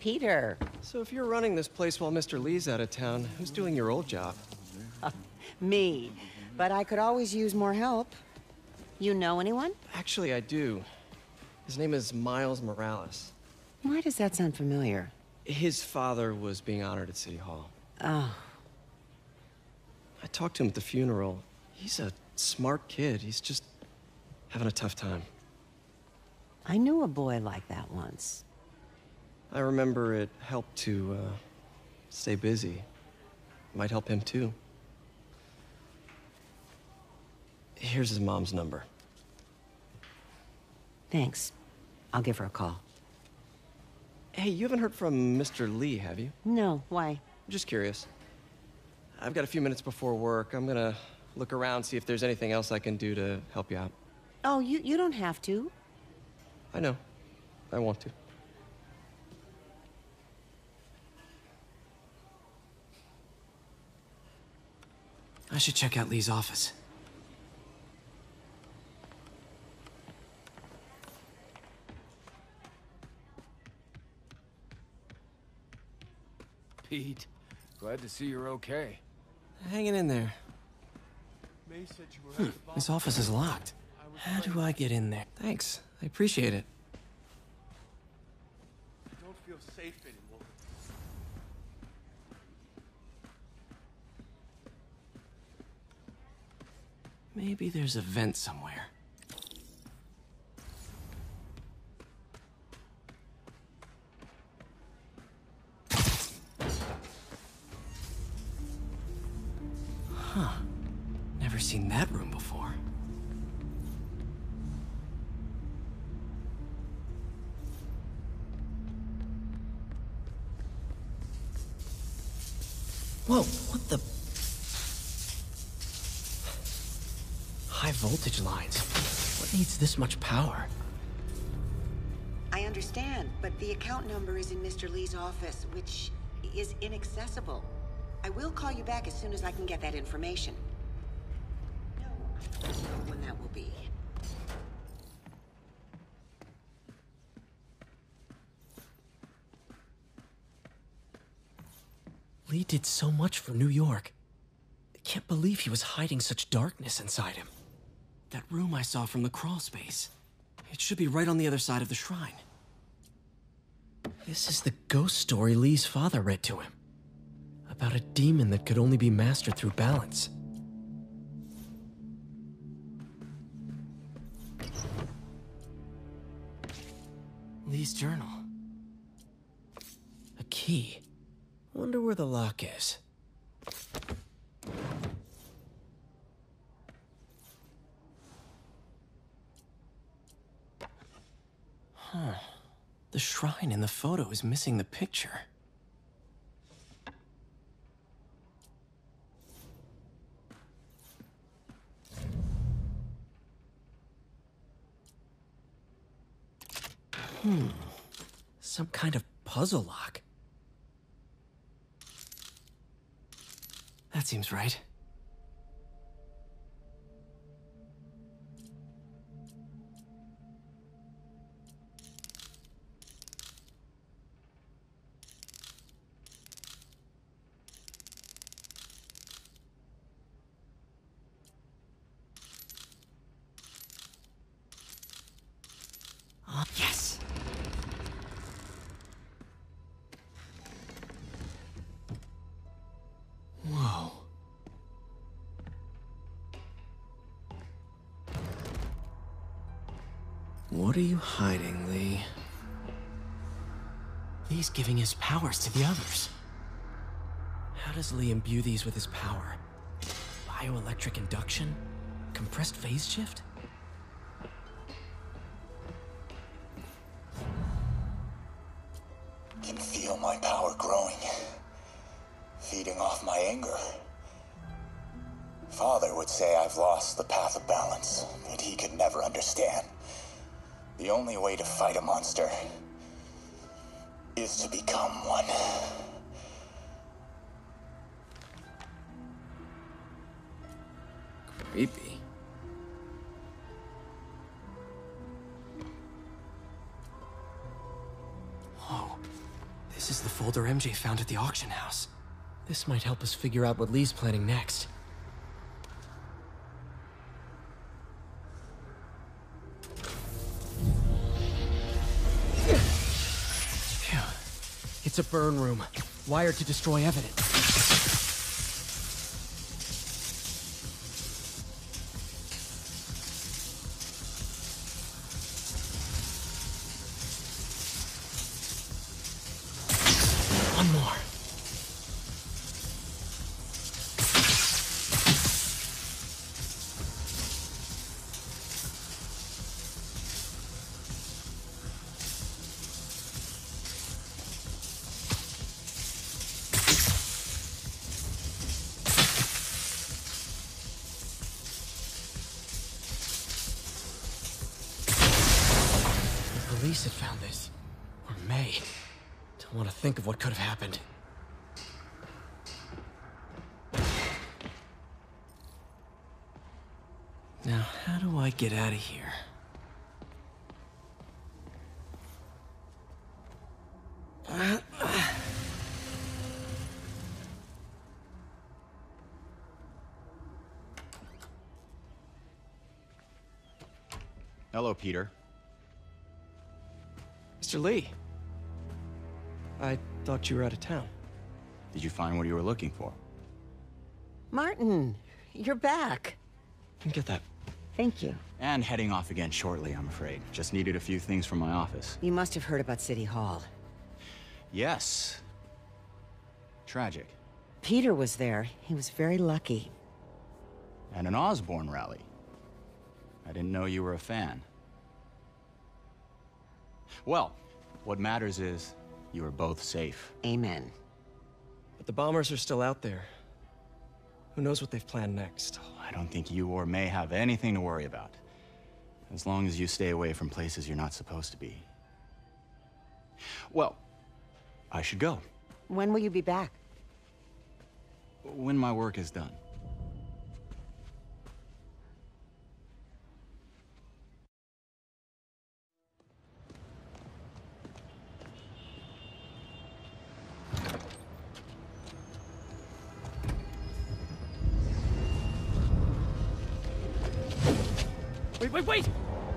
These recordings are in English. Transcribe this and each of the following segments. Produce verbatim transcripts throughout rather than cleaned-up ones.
Peter. So if you're running this place while Mister Lee's out of town, who's doing your old job? Me. But I could always use more help. You know anyone? Actually, I do. His name is Miles Morales. Why does that sound familiar? His father was being honored at City Hall. Oh. I talked to him at the funeral. He's a smart kid. He's just having a tough time. I knew a boy like that once. I remember it helped to, uh, stay busy. Might help him, too. Here's his mom's number. Thanks. I'll give her a call. Hey, you haven't heard from Mister Lee, have you? No, why? I'm just curious. I've got a few minutes before work. I'm gonna look around, see if there's anything else I can do to help you out. Oh, you, you don't have to. I know. I want to. I should check out Lee's office. Pete, glad to see you're okay. Hanging in there. May said you were Hmm, this office is locked. How do I get in there? Thanks. I appreciate it. I don't feel safe anymore. Maybe there's a vent somewhere. Huh. Never seen that room before. Whoa, what the? High voltage lines. What needs this much power? I understand, but the account number is in Mister Lee's office, which is inaccessible. I will call you back as soon as I can get that information. No, I don't know when that will be. Lee did so much for New York. I can't believe he was hiding such darkness inside him. That room I saw from the crawl space. It should be right on the other side of the shrine. This is the ghost story Lee's father read to him. About a demon that could only be mastered through balance. Lee's journal. A key. Wonder where the lock is. Huh. The shrine in the photo is missing the picture. Hmm. Some kind of puzzle lock. That seems right. Ah, yes! Whoa. What are you hiding, Lee? Lee's giving his powers to the others. How does Lee imbue these with his power? Bioelectric induction? Compressed phase shift? Can feel my power growing, feeding off my anger. Father would say I've lost the path of balance, that he could never understand. The only way to fight a monster is to become one. Creepy. Whoa. This folder M J found at the auction house. This might help us figure out what Lee's planning next. Phew. It's a burn room, wired to destroy evidence. One more. The police had found this. Or May. Don't want to think of what could have happened. Now, how do I get out of here? Hello, Peter. Mister Lee. I thought you were out of town. Did you find what you were looking for? Martin, you're back. Get that. Thank you. And heading off again shortly, I'm afraid. Just needed a few things from my office. You must have heard about City Hall. Yes. Tragic. Peter was there. He was very lucky. And an Osborn rally. I didn't know you were a fan. Well, what matters is you are both safe. Amen. But the bombers are still out there. Who knows what they've planned next? I don't think you or May have anything to worry about. As long as you stay away from places you're not supposed to be. Well, I should go. When will you be back? When my work is done. Wait, wait, wait!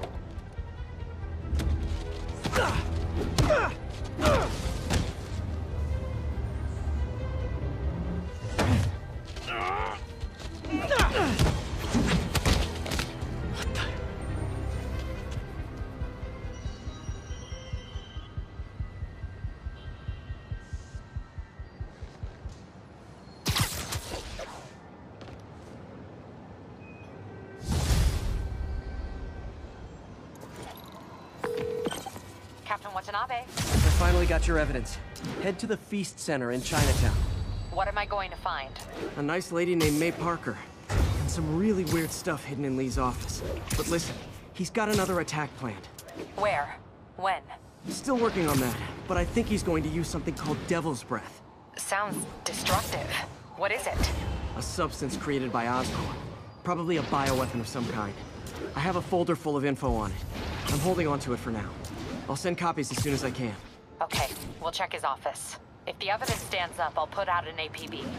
Captain Watanabe. I finally got your evidence. Head to the Feast Center in Chinatown. What am I going to find? A nice lady named May Parker. And some really weird stuff hidden in Lee's office. But listen, he's got another attack planned. Where? When? Still working on that, but I think he's going to use something called Devil's Breath. Sounds destructive. What is it? A substance created by Oscorp. Probably a bioweapon of some kind. I have a folder full of info on it. I'm holding on to it for now. I'll send copies as soon as I can. Okay, we'll check his office. If the evidence stands up, I'll put out an A P B.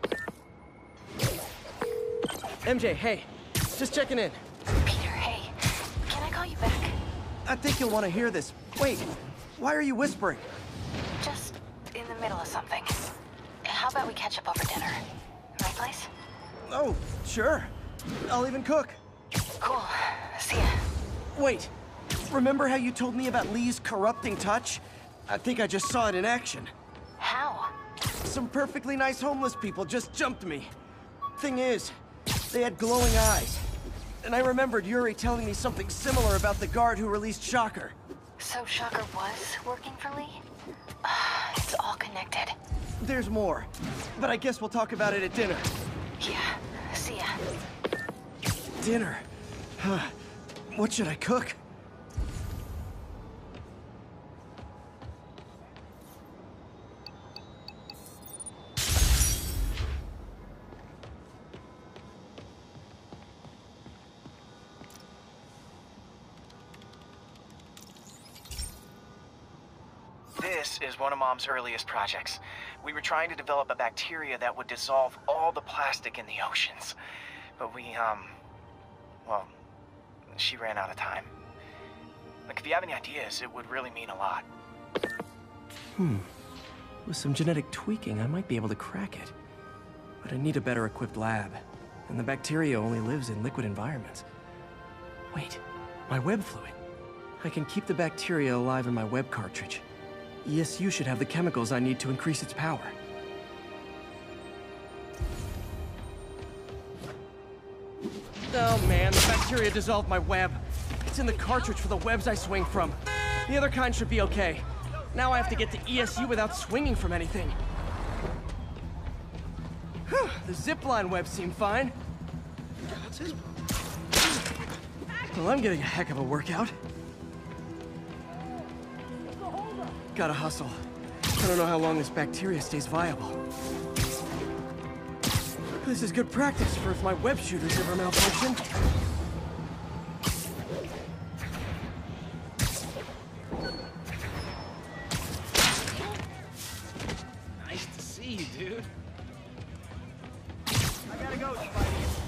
M J, hey. Just checking in. Peter, hey. Can I call you back? I think you'll want to hear this. Wait, why are you whispering? Just in the middle of something. How about we catch up over dinner? My place? Oh, sure. I'll even cook. Cool. See ya. Wait, remember how you told me about Lee's corrupting touch? I think I just saw it in action. How? Some perfectly nice homeless people just jumped me. Thing is, they had glowing eyes. And I remembered Yuri telling me something similar about the guard who released Shocker. So Shocker was working for Lee? Uh, it's all connected. There's more, but I guess we'll talk about it at dinner. Yeah, see ya. Dinner? Huh. What should I cook? This This is one of Mom's earliest projects. We were trying to develop a bacteria that would dissolve all the plastic in the oceans. But we, um... well, she ran out of time. Like, if you have any ideas, it would really mean a lot. Hmm. With some genetic tweaking, I might be able to crack it. But I need a better equipped lab. And the bacteria only lives in liquid environments. Wait, my web fluid. I can keep the bacteria alive in my web cartridge. E S U should have the chemicals I need to increase its power. Oh man, the bacteria dissolved my web. It's in the cartridge for the webs I swing from. The other kind should be okay. Now I have to get to E S U without swinging from anything. Whew, the zipline webs seem fine. What's his problem? Well, I'm getting a heck of a workout. Gotta hustle. I don't know how long this bacteria stays viable. This is good practice for if my web shooters ever malfunction. Nice to see you, dude. I gotta go, Spidey.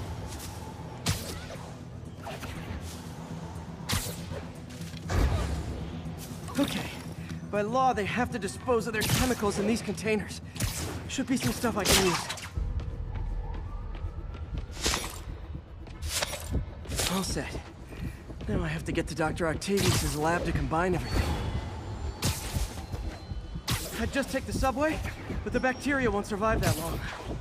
Okay. By law, they have to dispose of their chemicals in these containers. Should be some stuff I can use. All set. Now I have to get to Doctor Octavius' lab to combine everything. I'd just take the subway, but the bacteria won't survive that long.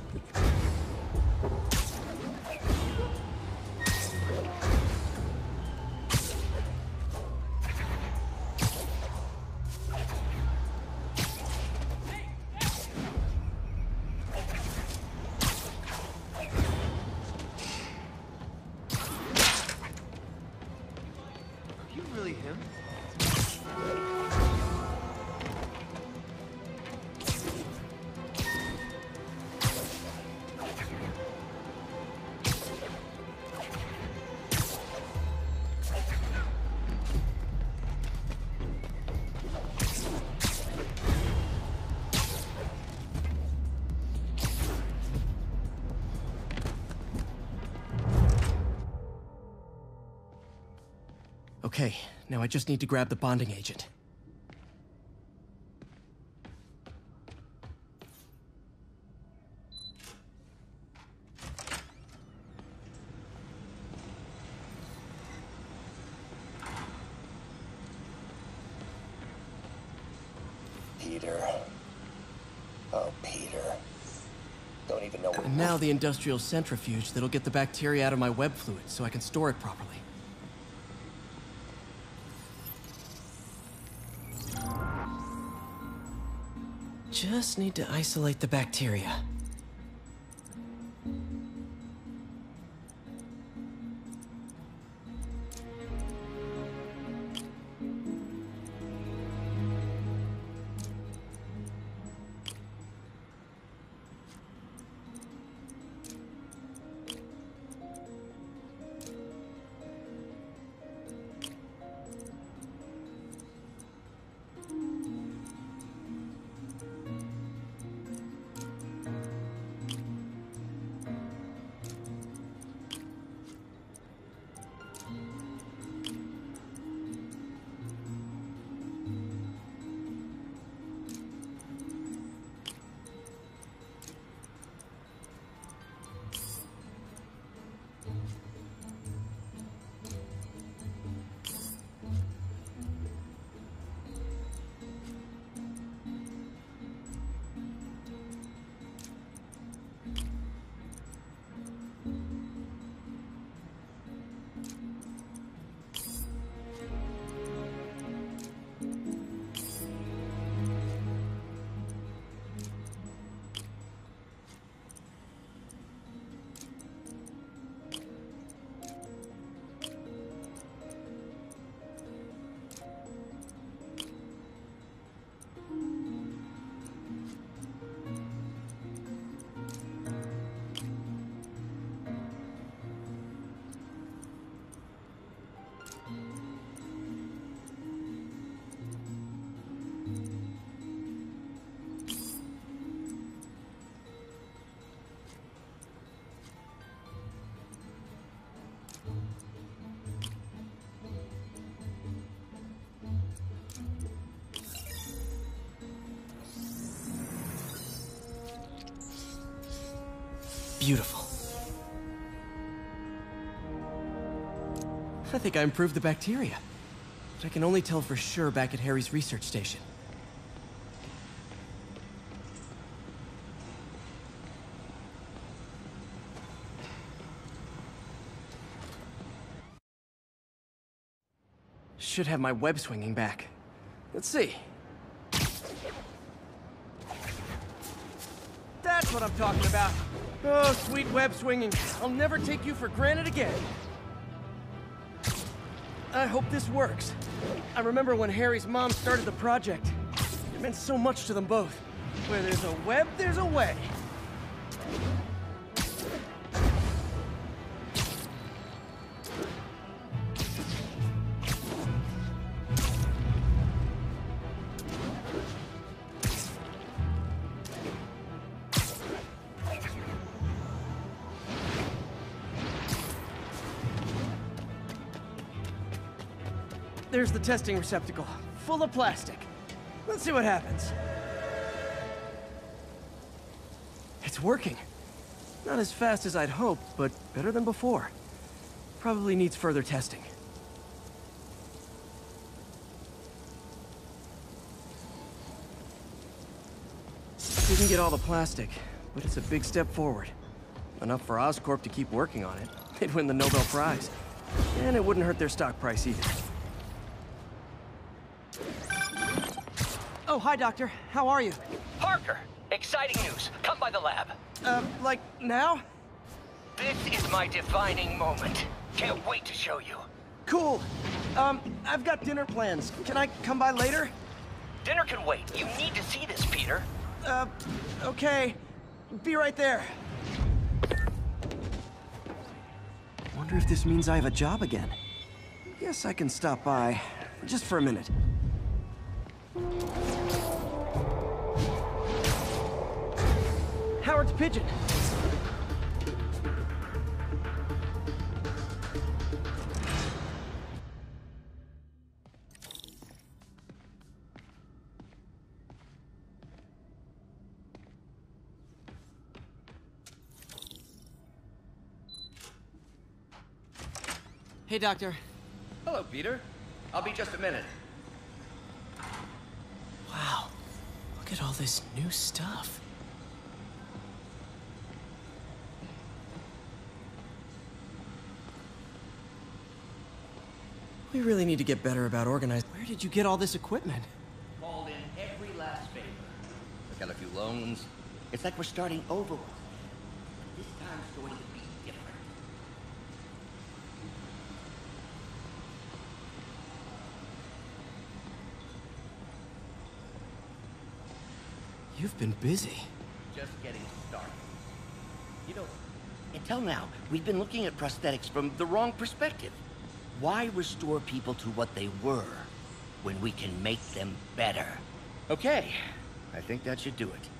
You really him? Okay, now I just need to grab the bonding agent. Peter. Oh, Peter. Don't even know what... And now the industrial centrifuge that'll get the bacteria out of my web fluid so I can store it properly. Just need to isolate the bacteria. Beautiful. I think I improved the bacteria. But I can only tell for sure back at Harry's research station. Should have my web swinging back. Let's see. That's what I'm talking about. Oh, sweet web swinging. I'll never take you for granted again. I hope this works. I remember when Harry's mom started the project. It meant so much to them both. Where there's a web, there's a way. There's the testing receptacle, full of plastic. Let's see what happens. It's working. Not as fast as I'd hoped, but better than before. Probably needs further testing. Didn't get all the plastic, but it's a big step forward. Enough for Oscorp to keep working on it. They'd win the Nobel Prize. And it wouldn't hurt their stock price either. Oh, hi, Doctor. How are you? Parker, exciting news. Come by the lab. Uh, like, now? This is my defining moment. Can't wait to show you. Cool. Um, I've got dinner plans. Can I come by later? Dinner can wait. You need to see this, Peter. Uh, okay. Be right there. Wonder if this means I have a job again. Guess I can stop by. Just for a minute. Howard's pigeon. Hey, Doctor. Hello, Peter. I'll be just a minute. Wow. Look at all this new stuff. We really need to get better about organizing. Where did you get all this equipment? Called in every last favor. I got a few loans. It's like we're starting over. This time's going to be different. You've been busy. Just getting started. You know, until now, we've been looking at prosthetics from the wrong perspective. Why restore people to what they were when we can make them better? Okay, I think that should do it.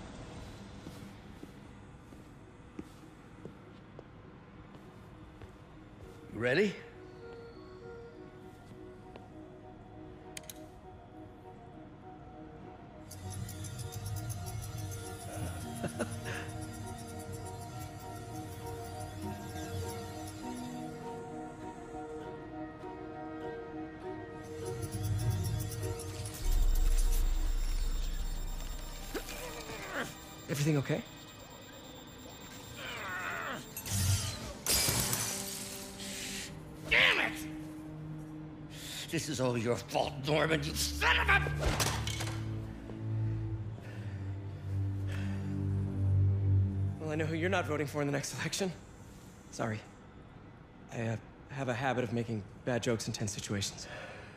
You ready? Everything okay? Damn it! This is all your fault, Norman, you son of a... Well, I know who you're not voting for in the next election. Sorry. I uh, have a habit of making bad jokes in tense situations.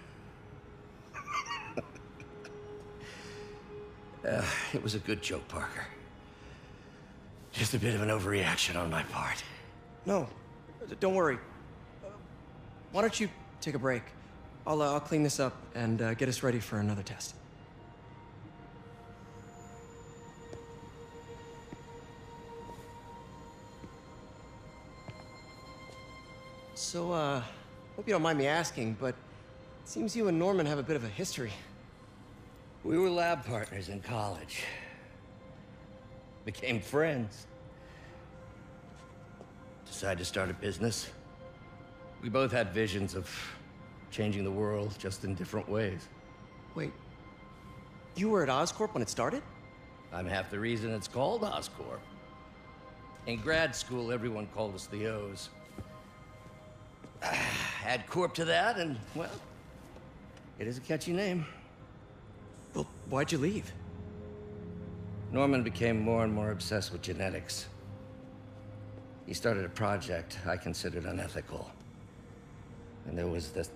Uh, it was a good joke, Parker. Just a bit of an overreaction on my part. No, don't worry. Uh, why don't you take a break? I'll, uh, I'll clean this up and uh, get us ready for another test. So, uh, hope you don't mind me asking, but it seems you and Norman have a bit of a history. We were lab partners in college. Became friends. decide to start a business. We both had visions of changing the world, just in different ways. Wait, you were at Oscorp when it started? I'm half the reason it's called Oscorp. In grad school, everyone called us the O's. Add Corp to that, and, well, it is a catchy name. Well, why'd you leave? Norman became more and more obsessed with genetics. He started a project I considered unethical. And there was this...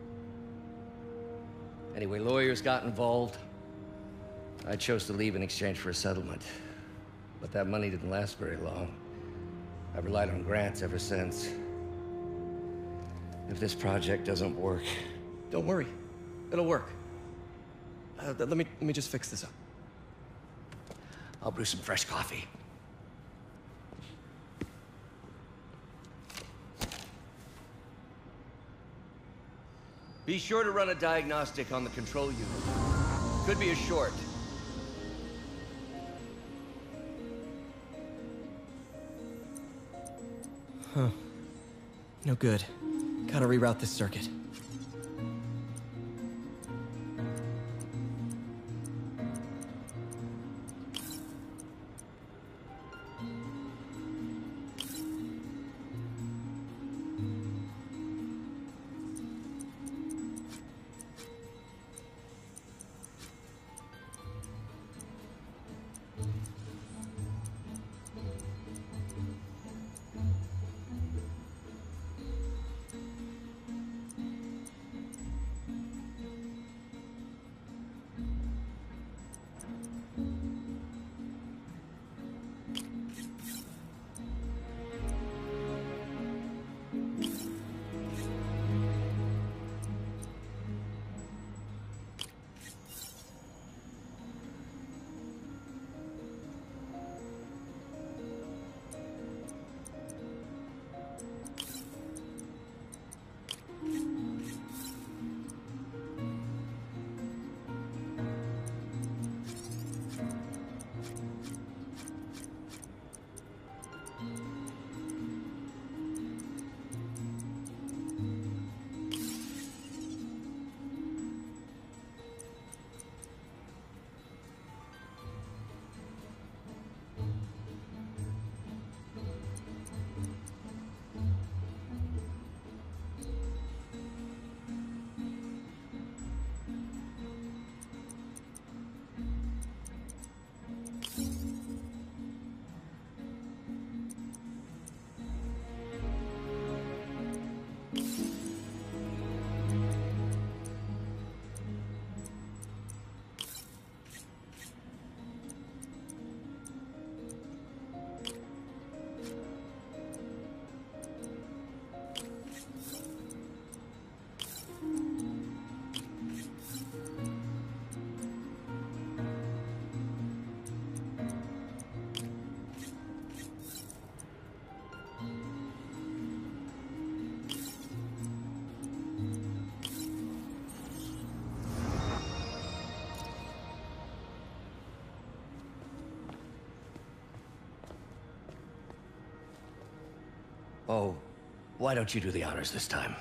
Anyway, lawyers got involved. I chose to leave in exchange for a settlement. But that money didn't last very long. I've relied on grants ever since. If this project doesn't work... Don't worry. It'll work. Uh, let me, let me just fix this up. I'll brew some fresh coffee. Be sure to run a diagnostic on the control unit. Could be a short. Huh. No good. Gotta reroute this circuit. Oh, why don't you do the honors this time?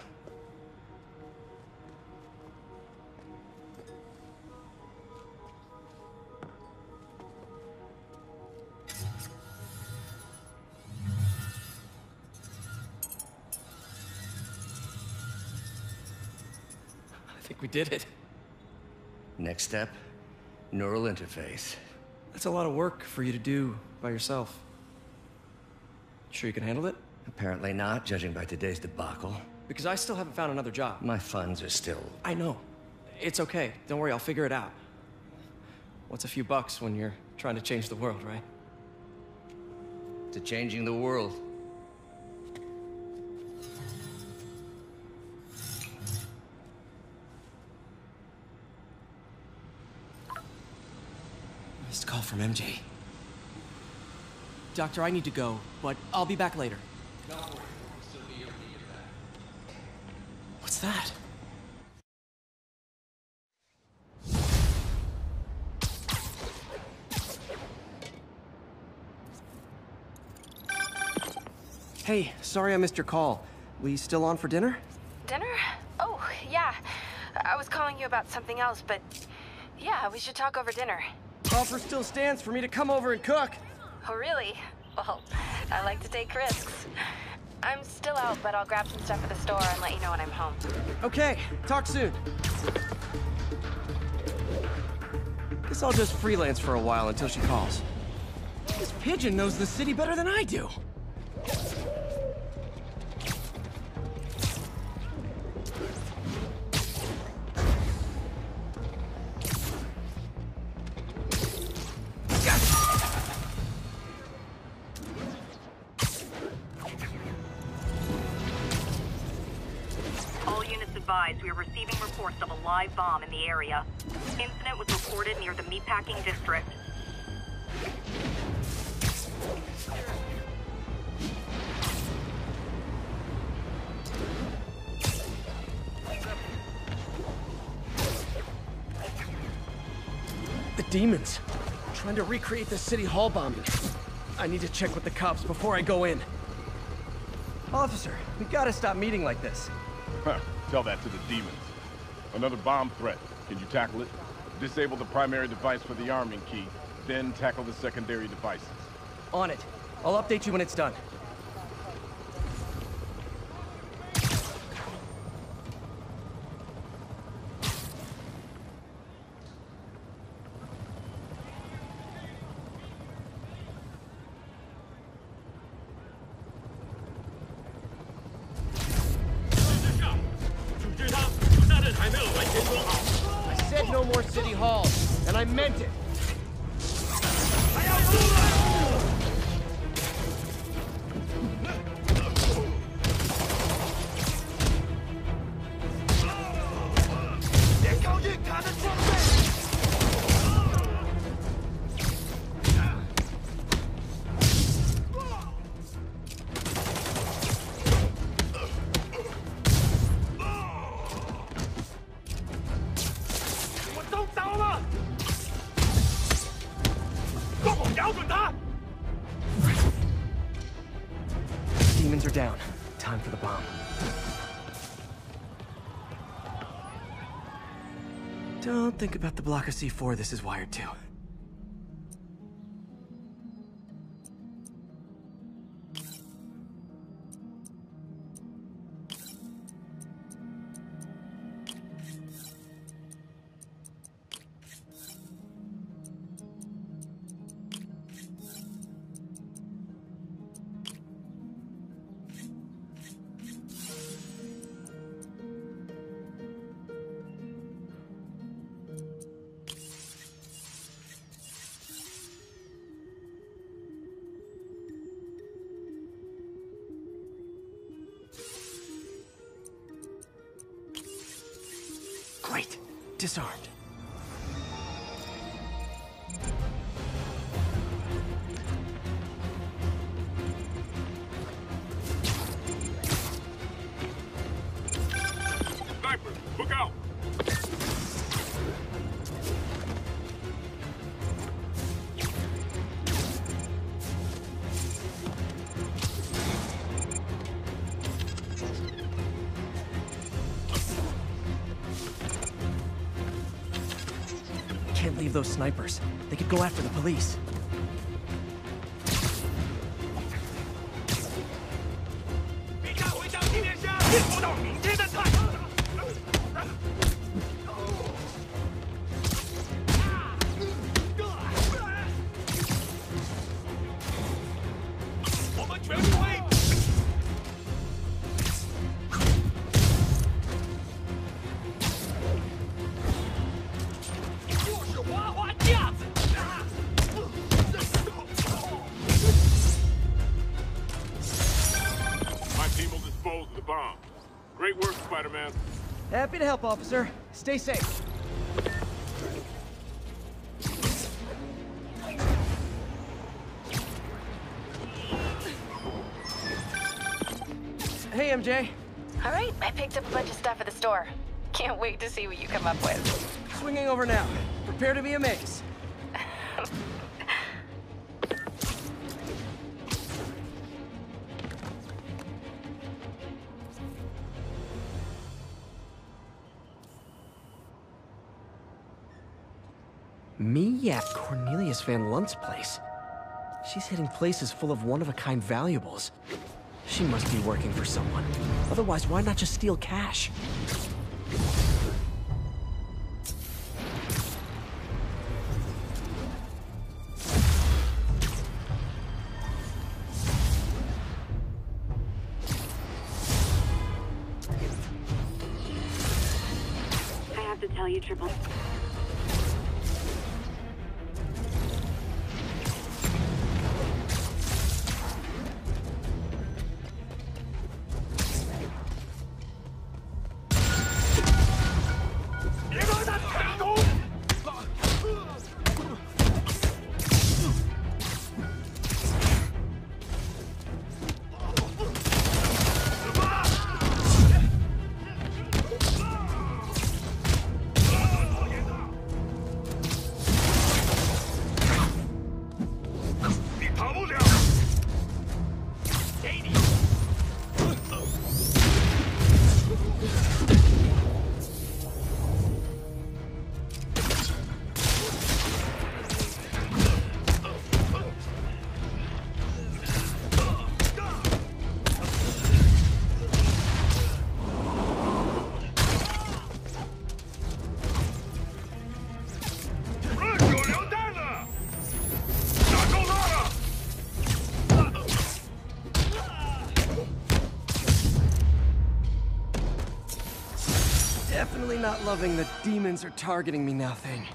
I think we did it. Next step, neural interface. That's a lot of work for you to do by yourself. Sure you can handle it? Apparently not, judging by today's debacle. Because I still haven't found another job. My funds are still... I know. It's okay. Don't worry, I'll figure it out. What's a few bucks when you're trying to change the world, right? To changing the world. Missed call from M J. Doctor, I need to go, but I'll be back later. Don't worry, we'll still be able to get back. What's that? Hey, sorry I missed your call. We still on for dinner? Dinner? Oh, yeah. I was calling you about something else, but yeah, we should talk over dinner. Offer still stands for me to come over and cook. Oh, really? Well, I like to take risks. I'm still out, but I'll grab some stuff at the store and let you know when I'm home. Okay, talk soon. Guess I'll just freelance for a while until she calls. This pigeon knows the city better than I do. We are receiving reports of a live bomb in the area. Incident was reported near the meatpacking district. The demons. Trying to recreate the city hall bombing. I need to check with the cops before I go in. Officer, we gotta stop meeting like this. Huh. Tell that to the demons. Another bomb threat. Can you tackle it? Disable the primary device for the arming key, then tackle the secondary devices. On it. I'll update you when it's done. I said no more city halls, and I meant it. Demons are down. Time for the bomb. Don't think about the block of C four this is wired to. Great. Disarmed. Sniper, look out! Can't leave those snipers. They could go after the police. Great work, Spider-Man. Happy to help, officer. Stay safe. Hey, M J. All right, I picked up a bunch of stuff at the store. Can't wait to see what you come up with. Swinging over now. Prepare to be amazed. Me at Cornelius Van Lunt's place. She's hitting places full of one-of-a-kind valuables. She must be working for someone. Otherwise, why not just steal cash? I have to tell you, Triple. Definitely not loving the demons are targeting me now thing.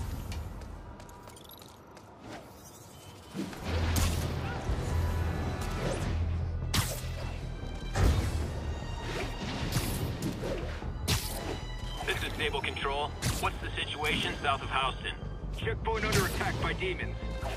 This is Stable Control. What's the situation south of Houston? Checkpoint under attack by demons.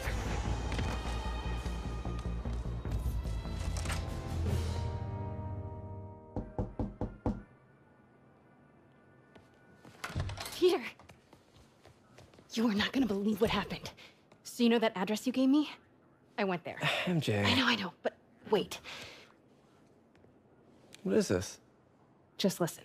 Peter! You are not gonna believe what happened. So you know that address you gave me? I went there. M J. I know, I know, but wait. What is this? Just listen.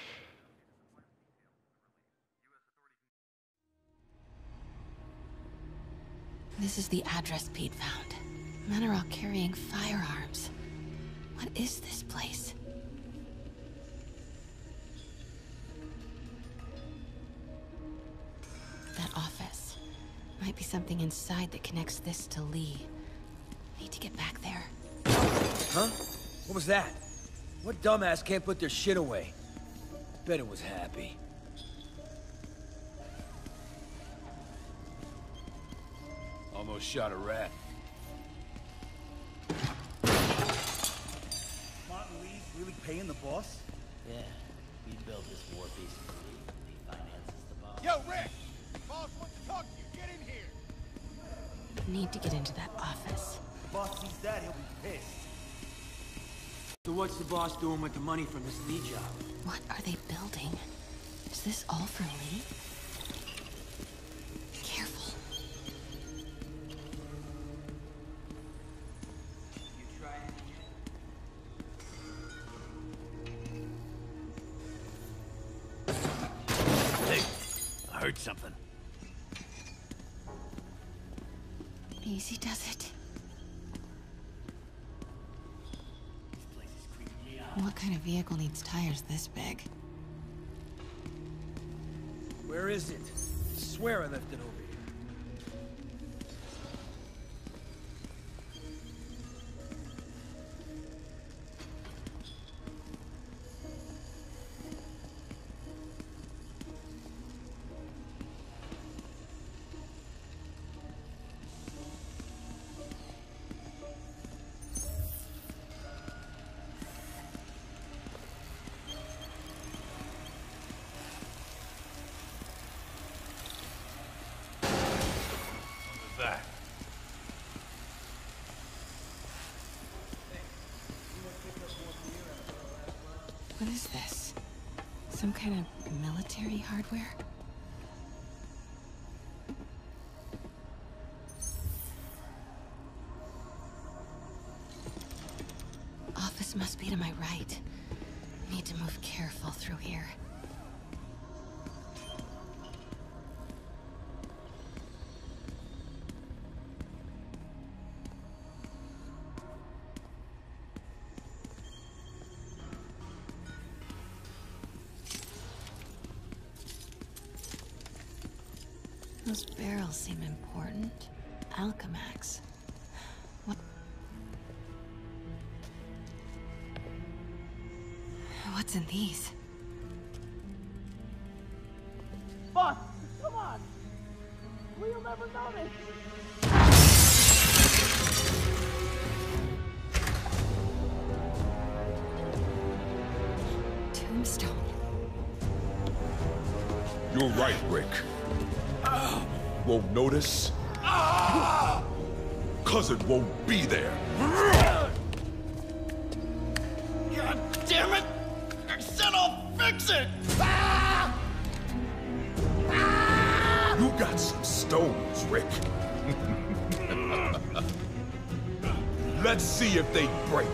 This is the address Pete found. Men are all carrying firearms. What is this place? That office. Might be something inside that connects this to Lee. Need to get back there. Huh? What was that? What dumbass can't put their shit away? Bet it was Happy. Almost shot a rat. Martin Lee's really paying the boss? Yeah, we built this war piece for Lee. He finances the boss. Yo, Rick! Boss wants to talk to you. Get in here! Need to get into that office. If the boss sees that, he'll be pissed. So what's the boss doing with the money from this Lee job? What are they building? Is this all for Lee? Careful. Hey, I heard something. Easy does it. What kind of vehicle needs tires this big? Where is it? I swear I left it over here. That. What is this? Some kind of military hardware? Office must be to my right. Need to move careful through here. Those barrels seem important. Alchemax. What? What's in these? Boss, come on! We'll never notice! Tombstone. You're right, Rick. Won't notice? Cause it won't be there. God damn it! I said I'll fix it! You got some stones, Rick. Let's see if they break.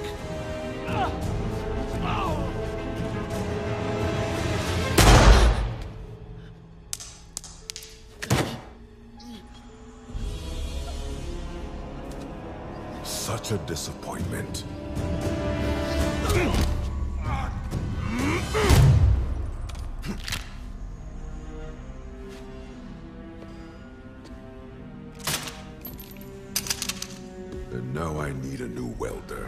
Such a disappointment. And now I need a new welder.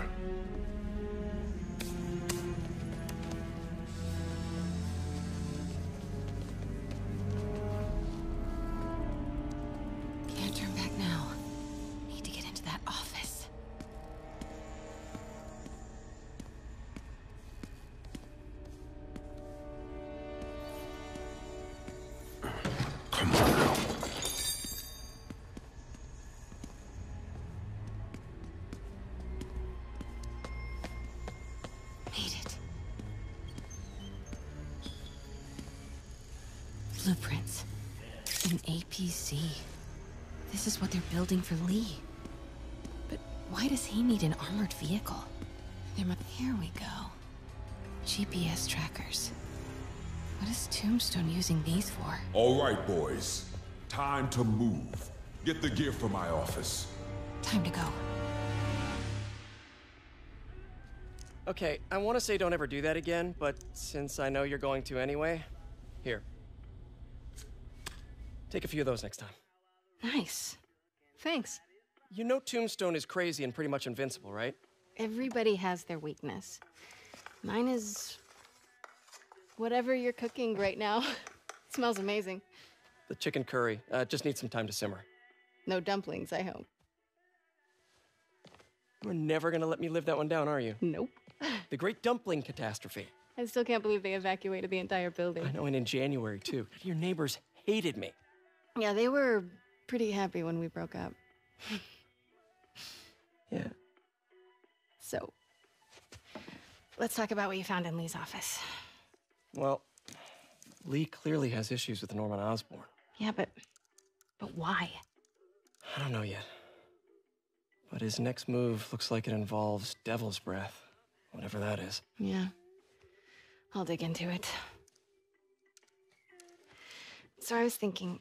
Can't turn back now. Need to get into that office. Come on now. Made it. Blueprints. An A P C. This is what they're building for Lee. But why does he need an armored vehicle? There might... Here we go. G P S trackers. What is Tombstone using these for? All right, boys. Time to move. Get the gear from my office. Time to go. Okay, I want to say don't ever do that again, but since I know you're going to anyway, here. Take a few of those next time. Nice. Thanks. You know Tombstone is crazy and pretty much invincible, right? Everybody has their weakness. Mine is... whatever you're cooking right now. It smells amazing. The chicken curry. Uh, just needs some time to simmer. No dumplings, I hope. You're never gonna let me live that one down, are you? Nope. The Great Dumpling Catastrophe. I still can't believe they evacuated the entire building. I know, and in January, too. Your neighbors hated me. Yeah, they were pretty happy when we broke up. Yeah. So, let's talk about what you found in Lee's office. Well, Lee clearly has issues with Norman Osborn. Yeah, but... but why? I don't know yet. But his next move looks like it involves Devil's Breath. Whatever that is. Yeah. I'll dig into it. So I was thinking...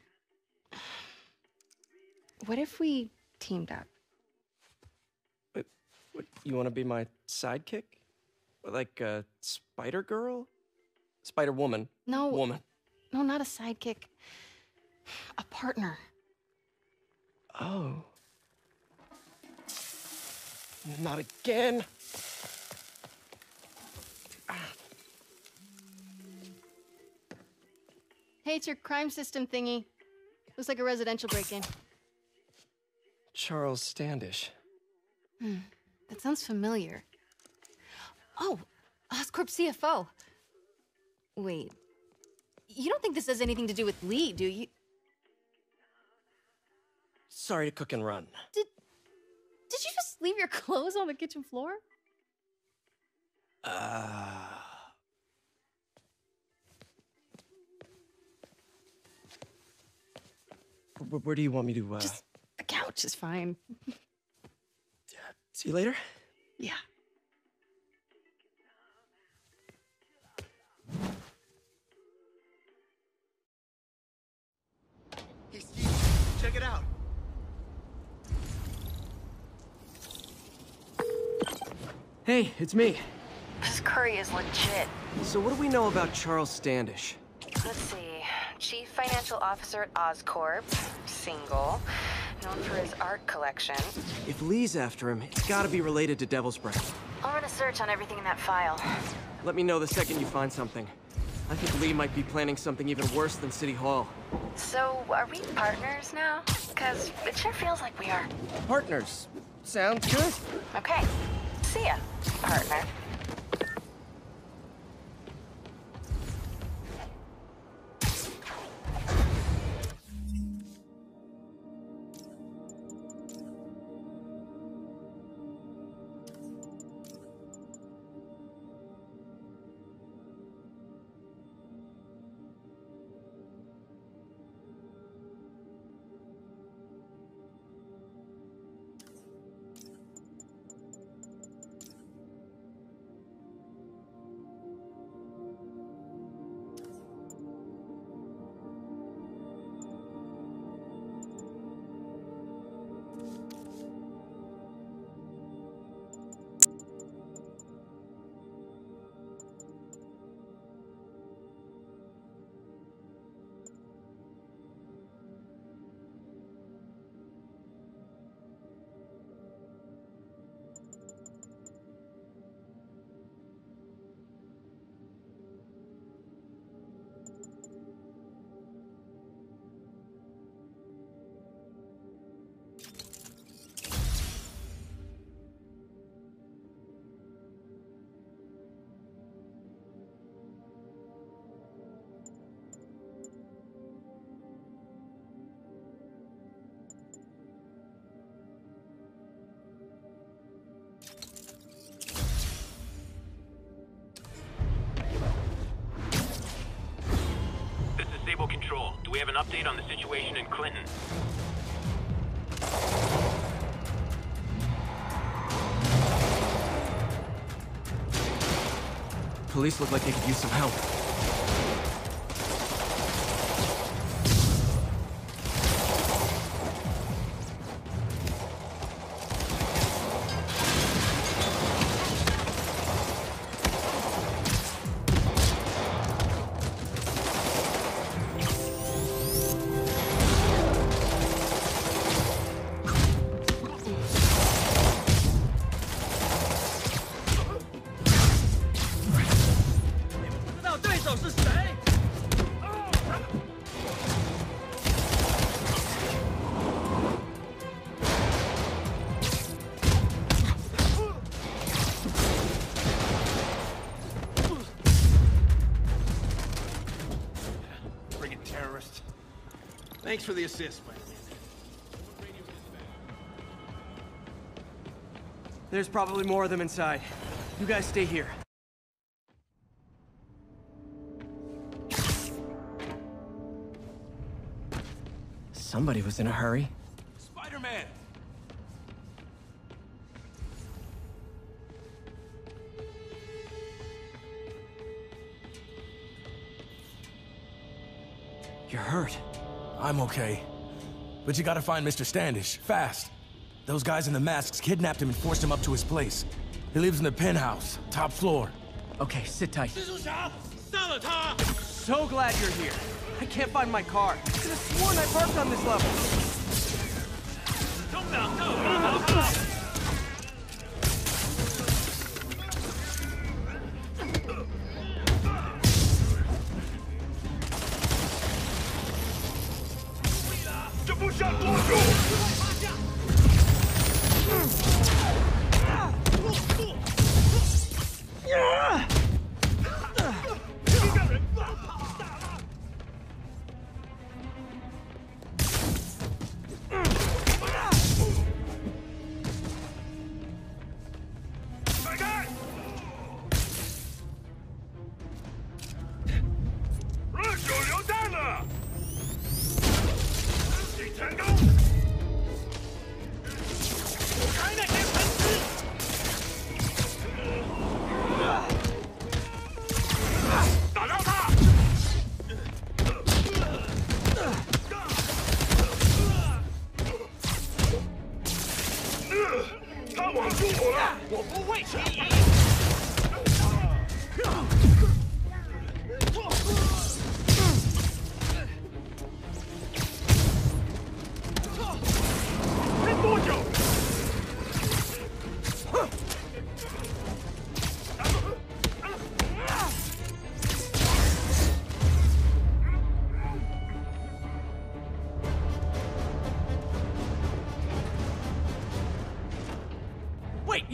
what if we teamed up? What, what, you want to be my sidekick? Like a Spider Girl? Spider Woman. No. Woman. No, not a sidekick. A partner. Oh. Not again. Ah. Hey, it's your crime system thingy. Looks like a residential break-in. Charles Standish. Hmm. That sounds familiar. Oh, Oscorp C F O. Wait. You don't think this has anything to do with Lee, do you? Sorry to cook and run. Did... Did you just leave your clothes on the kitchen floor? Uh... Where, where do you want me to, uh... Just the couch is fine. See you later? Yeah. Hey, Steve, check it out. Hey, it's me. This curry is legit. So what do we know about Charles Standish? Let's see. Chief Financial Officer at Oscorp, single, known for his art collection. If Lee's after him, it's gotta be related to Devil's Breath. I'll run a search on everything in that file. Let me know the second you find something. I think Lee might be planning something even worse than City Hall. So, are we partners now? Because it sure feels like we are. Partners. Sounds good. Okay. See ya, partner. Control, do we have an update on the situation in Clinton? Police look like they could use some help. Thanks for the assist, man. There's probably more of them inside. You guys stay here. Somebody was in a hurry. Spider-Man! You're hurt. I'm okay. But you gotta find Mister Standish, fast. Those guys in the masks kidnapped him and forced him up to his place. He lives in the penthouse, top floor. Okay, sit tight. So glad you're here. I can't find my car. I could have sworn I parked on this level.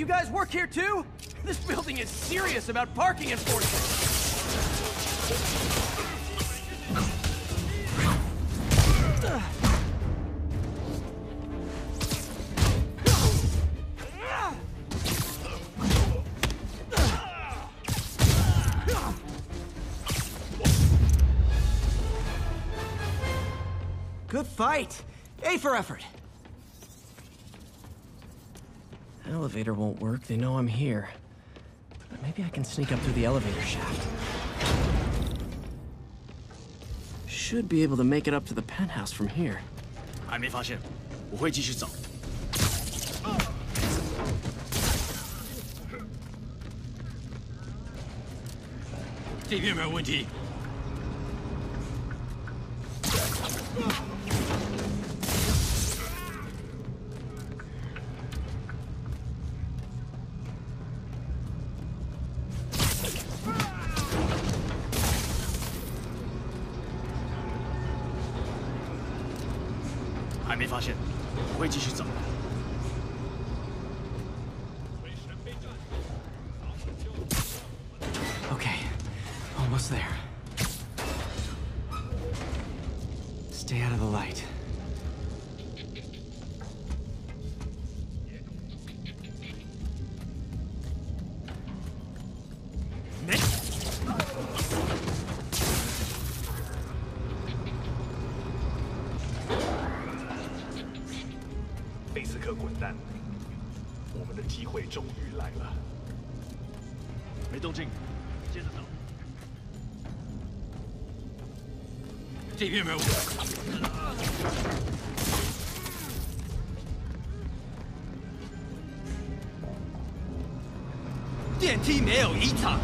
you guys work here too? This building is serious about parking enforcement. Good fight. A for effort. Elevator won't work. They know I'm here. But maybe I can sneak up through the elevator shaft. Should be able to make it up to the penthouse from here. 还没发现，我会继续找。这边没有问题。 还没发现，我会继续找。 Okay, almost there. Stay out of the light. Nick? 贝斯克滚蛋！我们的机会终于来了。没动静，接着找。 这边没有。电梯没有异常。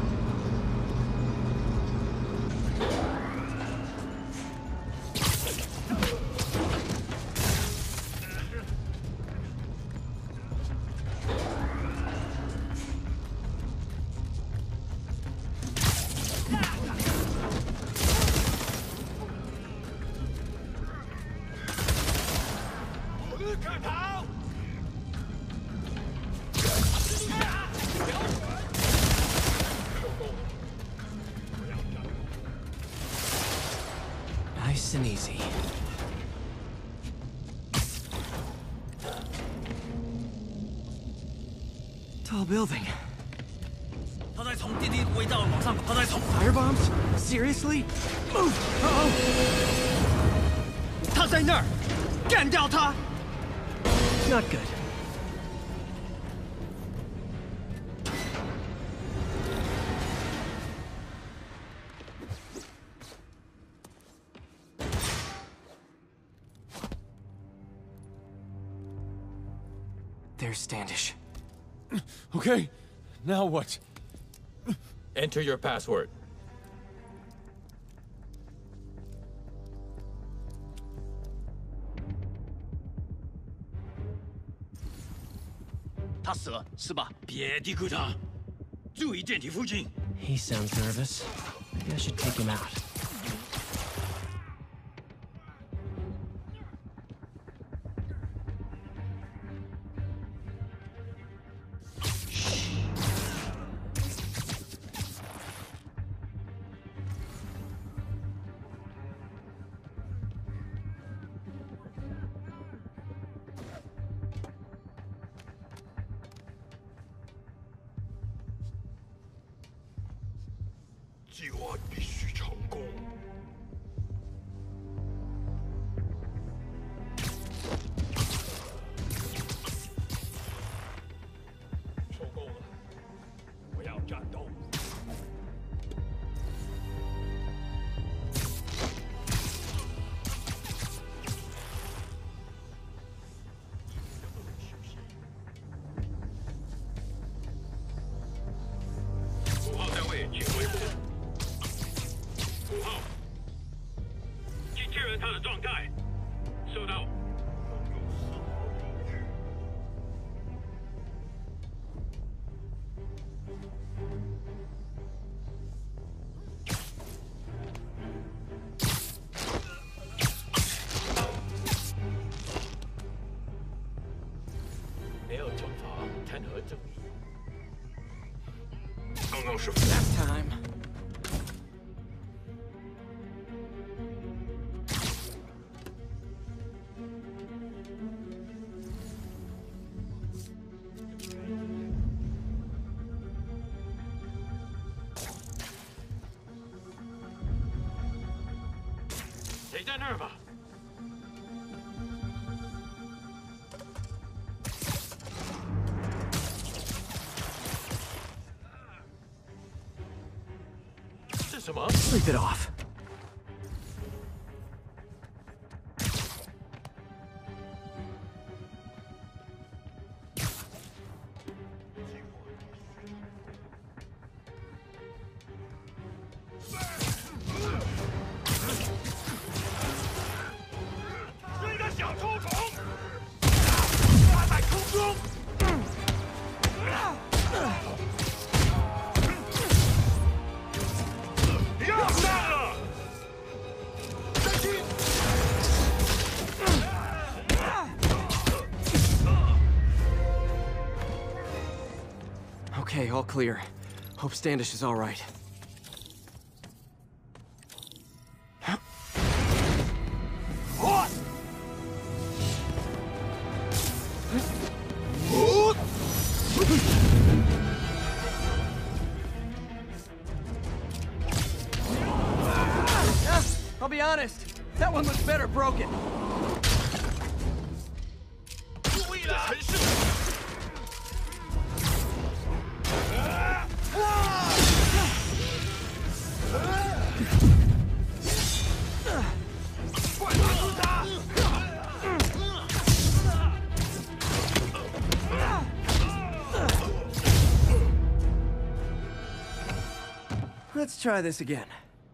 快跑！ Nice and easy. Tall building. 他在从电梯轨道往上，他在从 Fire bombs? Seriously? Move! Uh-oh! 他在那儿，干掉他！ Not good. There's Standish. Okay, now what? Enter your password. He sounds nervous. Maybe I should take him out. 刚刚是 That time. Sleep it off. Okay, all clear. Hope Standish is all right. I'll be honest, that one looks better broken. Let's try this again.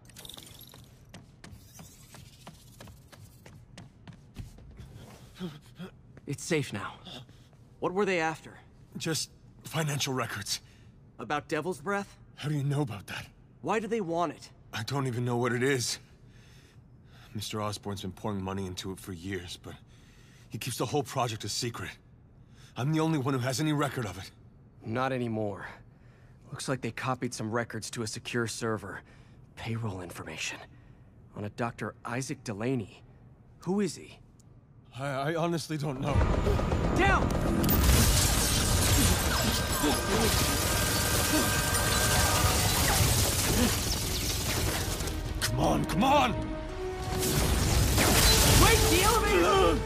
It's safe now. What were they after? Just financial records. About Devil's Breath? How do you know about that? Why do they want it? I don't even know what it is. Mister Osborn's been pouring money into it for years, but he keeps the whole project a secret. I'm the only one who has any record of it. Not anymore. Looks like they copied some records to a secure server. Payroll information. On a Doctor Isaac Delaney. Who is he? I, I honestly don't know. Down! Come on, come on! Wait, the elevator!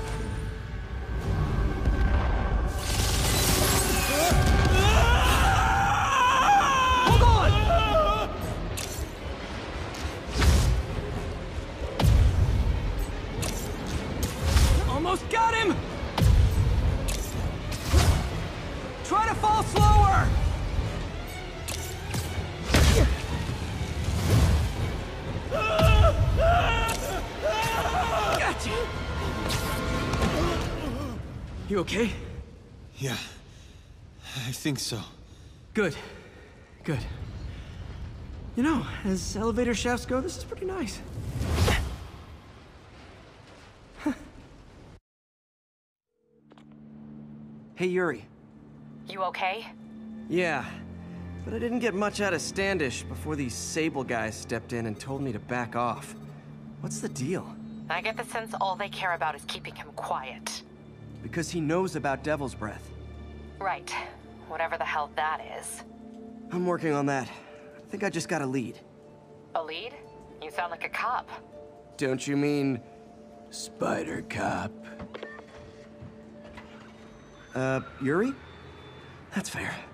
Almost got him! Try to fall slower! Gotcha! You okay? Yeah, I think so. Good. Good. You know, as elevator shafts go, this is pretty nice. Hey, Yuri. You okay? Yeah, but I didn't get much out of Standish before these Sable guys stepped in and told me to back off. What's the deal? I get the sense all they care about is keeping him quiet. Because he knows about Devil's Breath. Right. Whatever the hell that is. I'm working on that. I think I just got a lead. A lead? You sound like a cop. Don't you mean... Spider Cop? Uh, Yuri? That's fair.